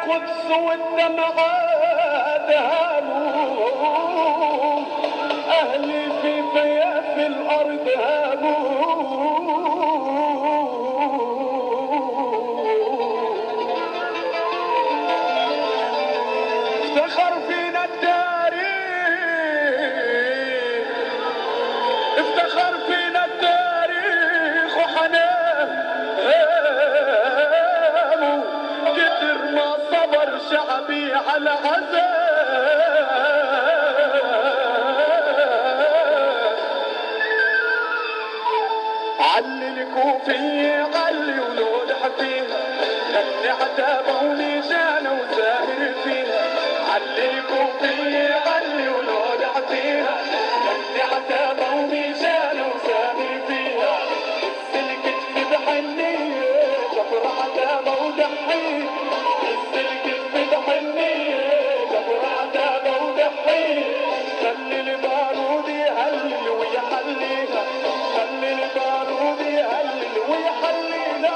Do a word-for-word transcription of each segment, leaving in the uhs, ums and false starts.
القدس والدمعات هاموا، أهلي في ضياف الأرض هاموا. افتخر فينا التاريخ، افتخر فينا التاريخ وحنامه، كتر ما صبر شعبي على عذاب. علي الكوفي علي ولوضح فيها، خلي عتابه ولسانه وساهر فيها. علي الكوفي علي ولوضح فيها، خلي عتابه ولسانه وساهر فيها. السلك بحنيه جبر عتابه ودحيه، السلك بحنيه جبر عتابه ودحيه. خلي البارود يهلل ويحليها، خلي البارود يهلل ويحليها.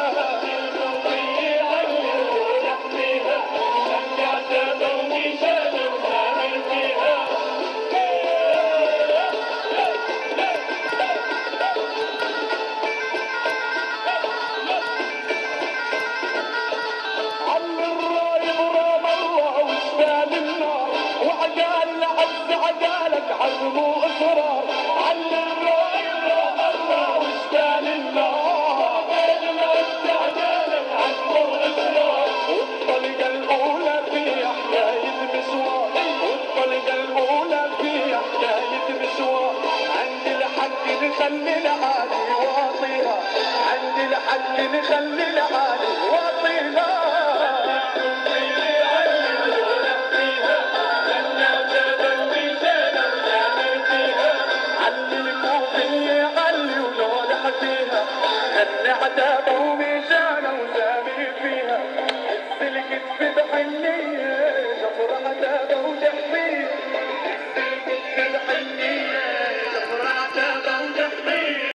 عزموا اصرار على الراي رام الله واشتال النار، استعجالك عزموا اصرار. والطلقه الاولى في حكايه مشوار، والطلقه الاولى في حكايه مشوار. عند الحق نخلي العالي واطيها، عند الحق نخلي العالي واطيها.